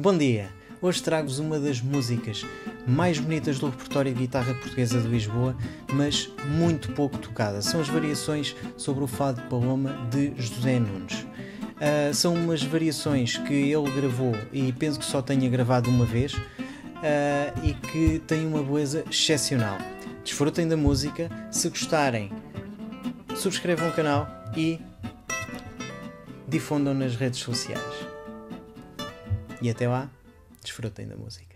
Bom dia! Hoje trago-vos uma das músicas mais bonitas do repertório de guitarra portuguesa de Lisboa, mas muito pouco tocada. São as variações sobre o Fado de Paloma de José Nunes. São umas variações que ele gravou e penso que só tenha gravado uma vez e que têm uma beleza excepcional. Desfrutem da música, se gostarem, subscrevam o canal e difundam nas redes sociais. E até lá, desfrutem da música.